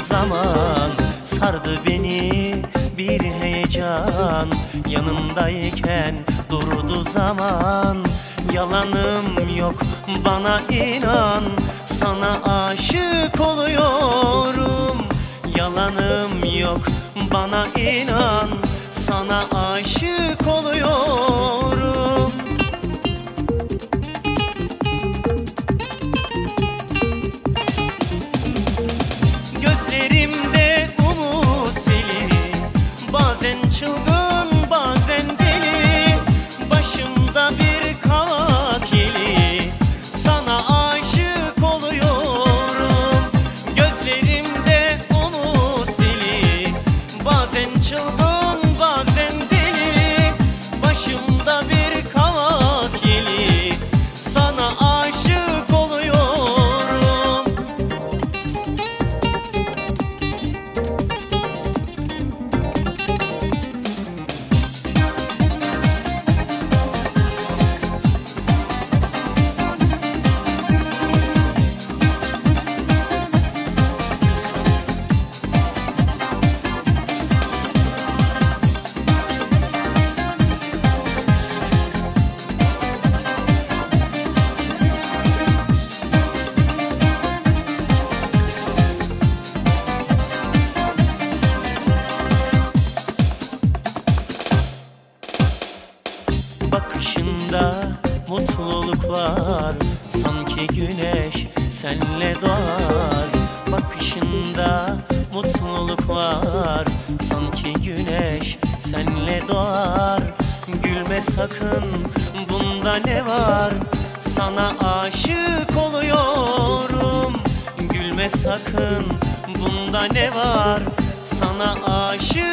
zaman sardı beni bir heyecan. Yanındayken durdu zaman. Yalanım yok, bana inan, sana aşık oluyorum. Yalanım yok, bana inan, sana aşık oluyorum. Gözlerimde umut seli, bazen çılgın bazen deli. Başımda bir kavak yeli, sana aşık oluyorum. Gözlerimde umut seli, bazen çılgın bazen deli. Başımda bir kavak yeli, sana aşık oluyorum. Bakışında mutluluk var, sanki güneş senle doğar. Bakışında mutluluk var, sanki güneş senle doğar. Gülme sakın, bunda ne var? Sana aşık oluyorum. Gülme sakın, bunda ne var? Sana aşık